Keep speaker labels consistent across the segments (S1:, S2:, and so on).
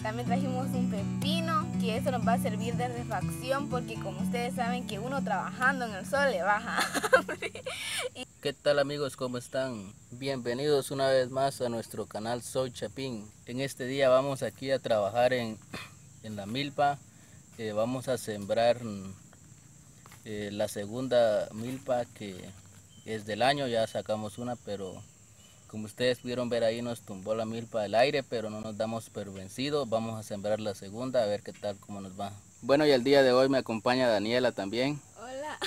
S1: También trajimos un pepino, que eso nos va a servir de refacción porque como ustedes saben que uno trabajando en el sol le baja hambre.
S2: ¿Qué tal amigos? ¿Cómo están? Bienvenidos una vez más a nuestro canal Soy Chapín. En este día vamos aquí a trabajar en la milpa. Vamos a sembrar la segunda milpa que es del año. Ya sacamos una, pero como ustedes pudieron ver ahí nos tumbó la milpa del aire, pero no nos damos por vencidos. Vamos a sembrar la segunda a ver qué tal, cómo nos va. Bueno, y el día de hoy me acompaña Daniela también.
S1: Hola.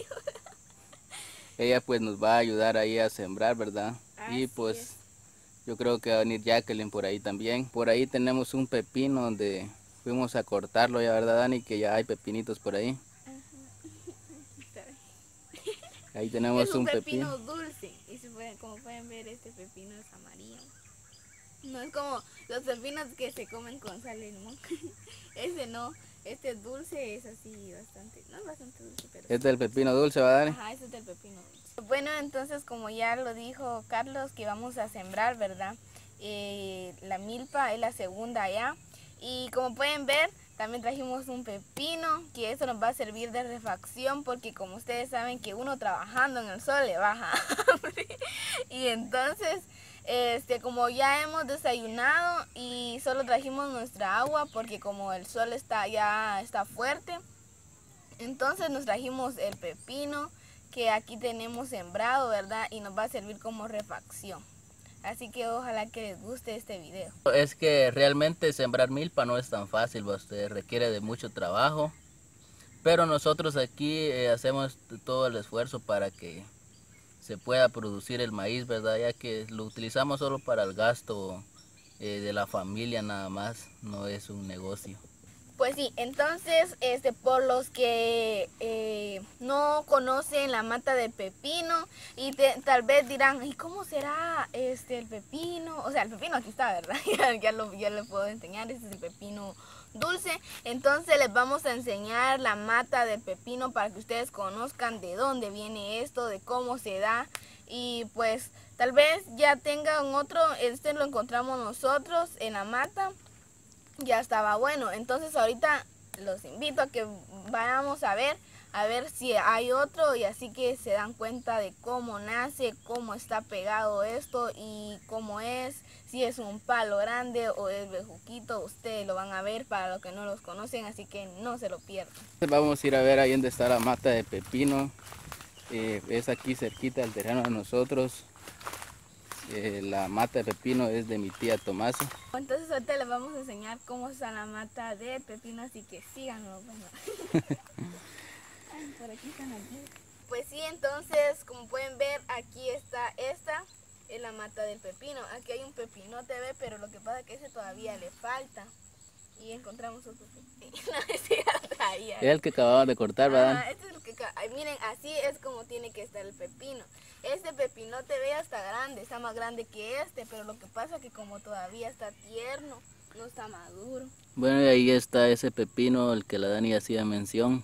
S2: Ella pues nos va a ayudar ahí a sembrar, ¿verdad?
S1: Así
S2: Y pues
S1: es.
S2: yo creo que va a venir Jacqueline por ahí también. Por ahí tenemos un pepino donde fuimos a cortarlo ya, ¿verdad, Dani? Que ya hay pepinitos por ahí. Ahí tenemos
S1: Es un
S2: un
S1: pepino
S2: pepino.
S1: dulce y como pueden ver este pepino es amarillo. No es como los pepinos que se comen con sal y limón. Ese no, este dulce es así bastante, no es bastante dulce, pero
S2: Este es
S1: sí.
S2: el pepino dulce, ¿va, Dani?
S1: Ajá, ese es del pepino dulce. Bueno, entonces como ya lo dijo Carlos que vamos a sembrar, ¿verdad? La milpa es la segunda ya. Y como pueden ver, también trajimos un pepino, que eso nos va a servir de refacción porque como ustedes saben que uno trabajando en el sol le baja hambre. Y entonces, como ya hemos desayunado y solo trajimos nuestra agua porque como el sol ya está fuerte, entonces nos trajimos el pepino que aquí tenemos sembrado, ¿verdad? Y nos va a servir como refacción. Así que ojalá que les guste este video.
S2: Es que realmente sembrar milpa no es tan fácil, usted requiere de mucho trabajo. Pero nosotros aquí hacemos todo el esfuerzo para que se pueda producir el maíz, ¿verdad? Ya que lo utilizamos solo para el gasto de la familia nada más, no es un negocio.
S1: Pues sí, entonces, por los que no conocen la mata del pepino y tal vez dirán, ¿y cómo será el pepino? O sea, el pepino aquí está, ¿verdad? ya les puedo enseñar, este es el pepino dulce. Entonces les vamos a enseñar la mata del pepino para que ustedes conozcan de dónde viene esto, de cómo se da. Y pues tal vez ya tengan otro, lo encontramos nosotros en la mata. Ya estaba bueno, entonces ahorita los invito a que vayamos a ver si hay otro y así que se dan cuenta de cómo nace, cómo está pegado esto y cómo es, si es un palo grande o es bejuquito, ustedes lo van a ver para los que no los conocen, así que no se lo pierdan.
S2: Vamos a ir a ver ahí donde está la mata de pepino, es aquí cerquita del terreno de nosotros. La mata de pepino es de mi tía Tomasa.
S1: Entonces ahorita les vamos a enseñar cómo está la mata de pepino, así que síganlo. Bueno. Ay, por aquí están aquí. Pues sí, entonces como pueden ver aquí está esta, es la mata del pepino. Aquí hay un pepinote, pero lo que pasa es que ese todavía le falta. Y encontramos otro pepino. No, ese ya traía.
S2: Es el que acabamos de cortar, ¿verdad?
S1: Este es el que, miren, así es como tiene que estar el pepino. Este pepinote ve hasta grande, está más grande que pero lo que pasa es que como todavía está tierno, no está maduro.
S2: Bueno, y ahí está ese pepino, el que la Dani hacía mención.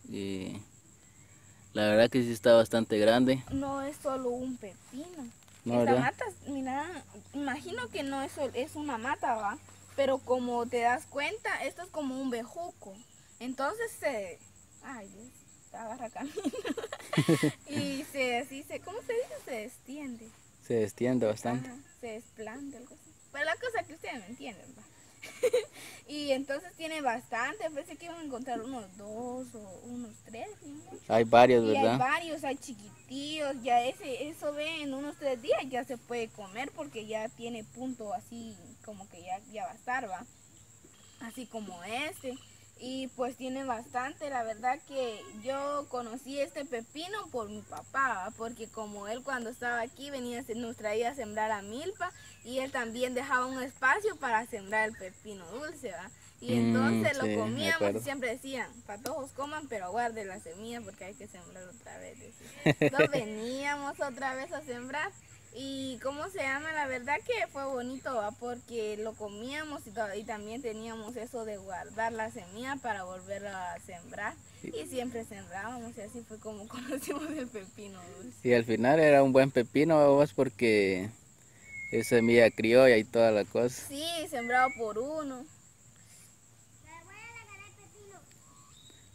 S2: La verdad que sí está bastante grande.
S1: No es solo un pepino.
S2: No,
S1: Esta
S2: ¿verdad?
S1: mata, mira, imagino que no es una mata, ¿va? Pero como te das cuenta, esto es como un bejuco. Entonces ay, Dios, agarra camino. Y ¿cómo se dice? Se extiende.
S2: Se extiende bastante.
S1: Ajá, se desplanta, algo así. Pero la cosa que ustedes me entienden, ¿va? Y entonces tiene bastante, pensé que iban a encontrar unos 2 o unos 3, ni mucho.
S2: Hay varios,
S1: Y
S2: ¿verdad?
S1: hay varios, hay chiquitillos, ya eso ve en unos 3 días ya se puede comer porque ya tiene punto así como que ya va a estar, ¿va? Así como este. Y pues tiene bastante, la verdad que yo conocí este pepino por mi papá, ¿va? Porque como él cuando estaba aquí nos traía a sembrar a milpa y él también dejaba un espacio para sembrar el pepino dulce, ¿va? Y entonces
S2: Sí,
S1: lo
S2: me
S1: comíamos y
S2: acuerdo.
S1: siempre decían, patojos coman pero guarden la semilla porque hay que sembrar otra vez. Entonces veníamos otra vez a sembrar. Y cómo se llama, la verdad que fue bonito, ¿va? Porque lo comíamos y también teníamos eso de guardar la semilla para volverla a sembrar y siempre sembrábamos y así fue como conocimos el pepino dulce.
S2: Y al final era un buen pepino, vos, porque es semilla criolla y toda la cosa.
S1: Sí, sembrado por uno.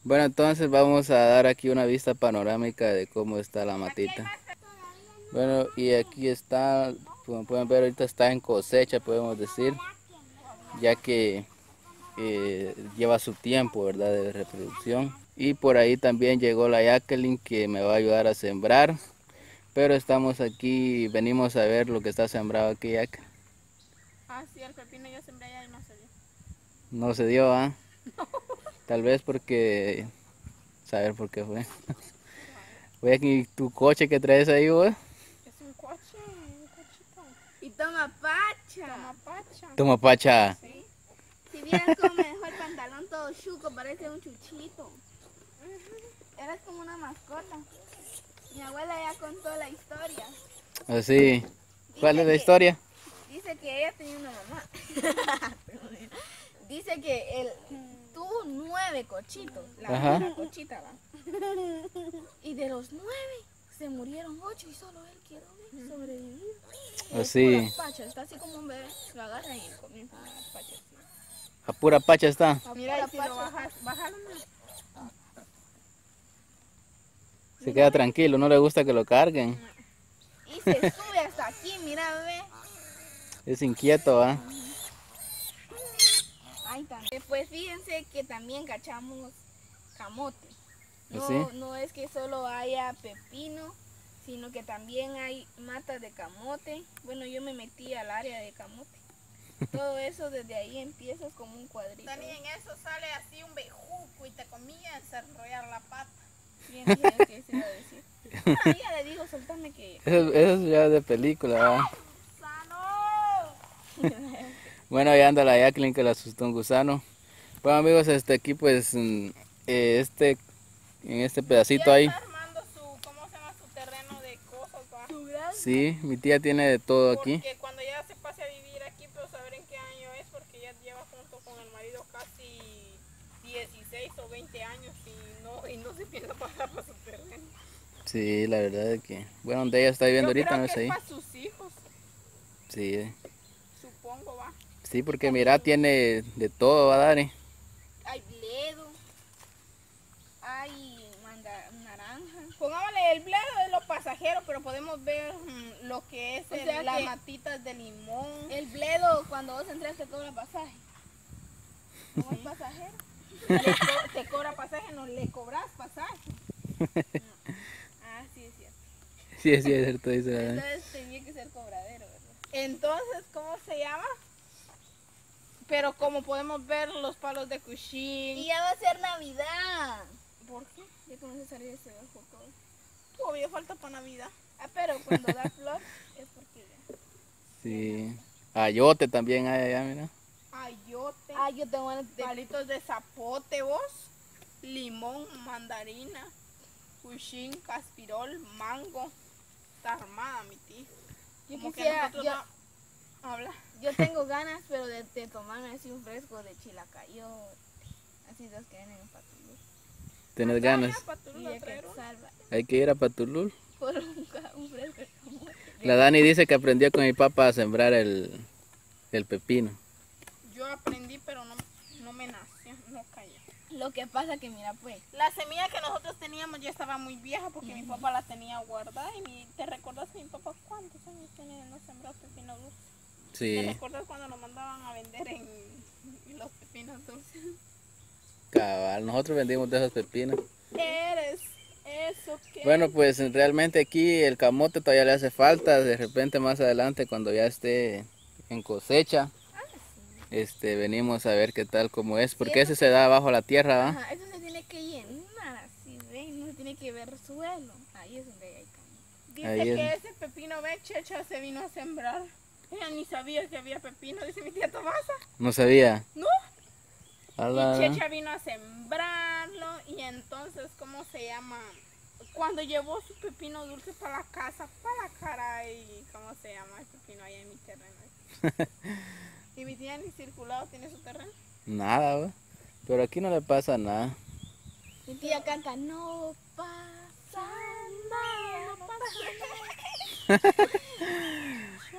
S2: Bueno, entonces vamos a dar aquí una vista panorámica de cómo está la matita. Bueno, y aquí está, como pueden ver, ahorita está en cosecha, podemos decir, ya que lleva su tiempo, ¿verdad?, de reproducción. Y por ahí también llegó la Jacqueline, que me va a ayudar a sembrar. Pero estamos aquí, venimos a ver lo que está sembrado aquí, Jack.
S3: Ah, sí, el pepino yo sembré allá y no se dio.
S2: No se dio, ¿ah? No. Tal vez porque... saber por qué fue. Oye, aquí tu coche que traes ahí, vos.
S3: Es un cochito.
S1: Y toma pacha.
S3: Toma pacha.
S2: Toma, Pacha.
S3: Sí.
S1: Si vieras cómo me dejó el pantalón todo chuco, parece un chuchito. Eres como una mascota. Mi abuela ya contó la historia.
S2: Así. ¿Cuál
S1: Dice
S2: es la
S1: que-
S2: historia?
S1: Dice que ella tenía una mamá. Dice que tuvo 9 cochitos.
S2: Ajá.
S1: La cochita, va. Y de los 9 se murieron 8 y solo él quedó sobrevivir.
S2: Así.
S1: Es pura pacha, está así como un bebé. Lo agarra y comienza a pacha.
S2: A pura Pacha está.
S3: Mira, y
S1: Pura
S3: si
S1: pacha.
S3: lo bajas, bájalo más.
S2: Se queda tranquilo, no le gusta que lo carguen.
S1: Y se sube hasta aquí, mira, bebé.
S2: Es inquieto, ¿ah?
S1: Ahí también. Pues fíjense que también cachamos camote. No,
S2: ¿Sí?
S1: no es que solo haya pepino, sino que también hay matas de camote. Bueno, yo me metí al área de camote. Todo eso desde ahí empiezas como un cuadrito.
S3: Dani, en eso sale así un bejuco y te comienza a enrollar la pata.
S1: Bien, dije que se iba a decir. Ah, ya le digo, soltame que...
S2: Eso ya es de película, ¿ah?
S3: ¡Sano!
S2: Bueno, ya anda la Jacqueline que la asustó un gusano. Bueno, amigos, aquí pues en este pedacito
S3: Ya
S2: ahí.
S3: está armando ¿cómo se llama? Su terreno de cosas, va.
S2: Sí, mi tía tiene de todo aquí.
S3: Porque cuando ya se pase a vivir aquí, pero saber en qué año es, porque ya lleva junto con el marido casi 16 o 20 años y no se piensa pasar por su terreno.
S2: Sí, la verdad es que... Bueno, donde ella está viviendo
S3: Yo
S2: ahorita
S3: creo
S2: no
S3: que
S2: es
S3: es
S2: ahí.
S3: para sus hijos,
S2: Sí,
S3: supongo, va.
S2: sí, porque mira, tiene de todo, va, Dari.
S1: Hay bledo, hay naranja.
S3: Pongámosle el bledo de los pasajeros, pero podemos ver lo que es
S1: O sea
S3: las
S1: que-
S3: matitas de limón.
S1: El bledo, cuando vos entras, te cobra pasaje. ¿No es pasajero?
S3: Te cobra pasaje, no le cobras pasaje.
S1: Ah, sí, es cierto.
S2: Sí, es cierto, dice la Dani.
S1: Entonces tenía que ser cobradero, ¿verdad?
S3: Entonces, ¿cómo se llama? Pero como podemos ver los palos de cuchín.
S1: Y ya va a ser Navidad.
S3: ¿Por qué?
S1: Ya comienza a salir ese ojo todo.
S3: Todavía falta para Navidad.
S1: Ah, pero cuando da flor es porque ya.
S2: Sí. Ayote también hay allá, mira.
S3: Ayote,
S1: Ah, yo tengo ganas de...
S3: palitos de zapote, vos, limón, mandarina, cuchín, caspirol, mango. Está armada mi tía.
S1: Yo
S3: Como que
S1: quisiera,
S3: nosotros no habla.
S1: yo tengo ganas, pero de tomarme así un fresco de chilacayote. Así los que vienen en Patulú.
S2: Tienes
S3: Acá
S2: ganas.
S3: ya, Patulú,
S1: Y
S3: la
S1: de
S3: trajeron.
S1: Quetzal,
S2: Hay que ir a Patulul.
S1: por un fresco de camote.
S2: La Dani dice que aprendió con mi papá a sembrar el pepino.
S3: Yo aprendí, pero no me nació, no cayó.
S1: Lo que pasa que mira pues,
S3: La semilla que nosotros teníamos ya estaba muy vieja porque mi papá la tenía guardada. ¿Te recuerdas mi papá cuántos años tenía de no sembrar pepino dulce? ¿Te
S2: Sí,
S3: recuerdas cuando nos mandaban a vender en los pepinos dulces?
S2: cabal, nosotros vendimos de esos pepinos.
S3: Eres eso que...
S2: Bueno, pues realmente aquí el camote todavía le hace falta. De repente más adelante cuando ya esté en cosecha, venimos a ver qué tal como es. Porque ese se da bajo la tierra, ¿va?
S1: ajá, eso se tiene que llenar así, ¿ven? No se tiene que ver suelo. Ahí es donde hay camote.
S3: Dice
S2: Ahí es.
S3: que ese pepino ve, Checha se vino a sembrar. Ella ni sabía que había pepino, dice mi tía Tomasa.
S2: No sabía.
S3: No.
S2: Ala.
S3: Y Checha vino a sembrarlo y entonces, ¿cómo se llama? Cuando llevó su pepino dulce para la casa, para la cara y ¿cómo se llama el pepino allá en mi terreno? Y mi tía ni circulado tiene su terreno.
S2: Nada, ¿va? Pero aquí no le pasa nada.
S1: Mi tía canta, no pasa nada, no pasa nada.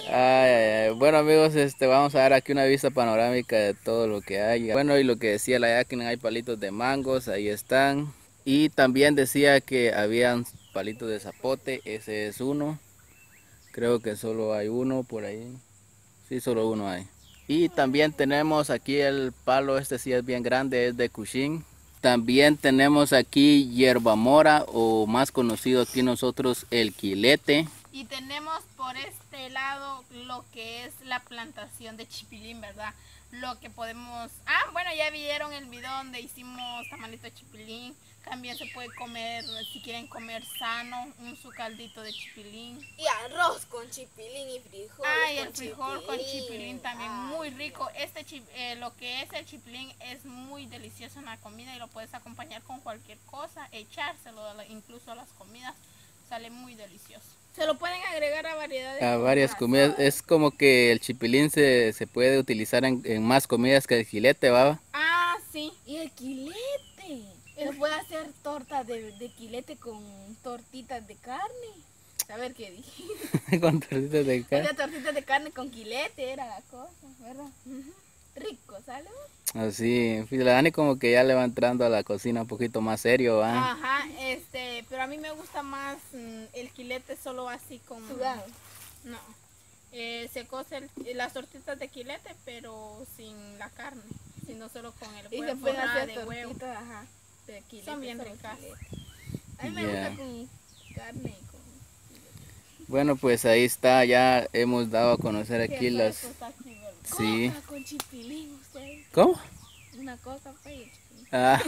S2: Ay, ay, ay. Bueno amigos, vamos a dar aquí una vista panorámica de todo lo que hay. Bueno, y lo que decía la Jacqueline, hay palitos de mangos, ahí están. Y también decía que habían palitos de zapote, ese es uno. Creo que solo hay uno por ahí. Sí, solo uno hay. Y también tenemos aquí el palo, este sí es bien grande, es de Cushing. También tenemos aquí hierba mora, o más conocido aquí nosotros el quilete.
S3: Y tenemos por este lado lo que es la plantación de chipilín, ¿verdad? Lo que podemos... Ah, bueno, ya vieron el video donde hicimos tamalito de chipilín. También se puede comer, si quieren comer sano, su caldito de chipilín.
S1: Y arroz con chipilín y frijoles.
S3: Ah, y el frijol con chipilín también, muy rico. Lo que es el chipilín es muy delicioso en la comida y lo puedes acompañar con cualquier cosa, echárselo incluso a las comidas, sale muy delicioso. Se lo pueden agregar a variedades.
S2: A varias comidas. Es como que el chipilín se puede utilizar en más comidas que el quilete, ¿va?
S3: Ah, sí.
S1: Y el quilete. Se puede hacer torta de quilete con tortitas de carne. A ver qué dije.
S2: Con tortitas de carne.
S1: Era tortitas de carne con quilete, era la cosa, ¿verdad? Rico, ¿sale?
S2: Así, la Dani como que ya le va entrando a la cocina un poquito más serio, ¿va?
S3: Ajá, pero a mí me gusta más el quilete solo así como...
S1: Sudado.
S3: No. Se cose las tortitas de quilete, pero sin la carne, sino solo con el
S1: Y
S3: huevo.
S1: se pueden hacer
S3: de huevo.
S1: tortitas, ajá, de quilete.
S3: Son bien
S1: solo
S3: ricas.
S1: quilete. A mí me
S2: Ya.
S1: gusta con carne y con...
S2: Bueno, pues ahí está, ya hemos dado a conocer
S3: Qué
S2: aquí las...
S3: fresco está aquí, ¿verdad?
S2: Sí.
S1: Coca con chipilín, ustedes.
S2: ¿Cómo?
S1: Una cosa fue y chipilín.
S2: Ah.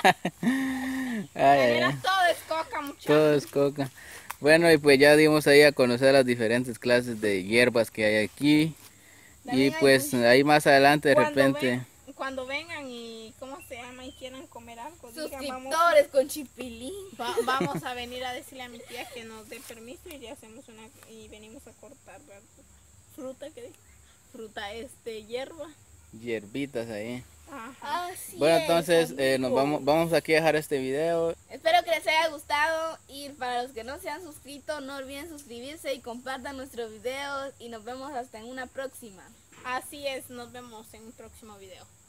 S2: Ay, ay,
S3: Era
S2: ay.
S3: todo es coca, muchachos.
S2: Todo es coca. Bueno, y pues ya dimos ahí a conocer las diferentes clases de hierbas que hay aquí. Y
S1: También hay
S2: pues ahí más adelante de repente...
S3: Cuando vengan y, ¿cómo se llama? Y quieran comer algo, digan,
S1: Suscriptores con chipilín.
S3: vamos a venir a decirle a mi tía que nos dé permiso y le hacemos y venimos a cortar, ¿verdad? Fruta, ¿qué dijo? Fruta, hierba.
S2: Hierbitas ahí.
S3: Ajá.
S1: Así
S2: Bueno,
S1: es,
S2: entonces
S1: amigo.
S2: vamos aquí a dejar este video.
S1: Espero que les haya gustado y para los que no se han suscrito, no olviden suscribirse y compartan nuestros videos y nos vemos hasta en una próxima.
S3: Así es, nos vemos en un próximo video.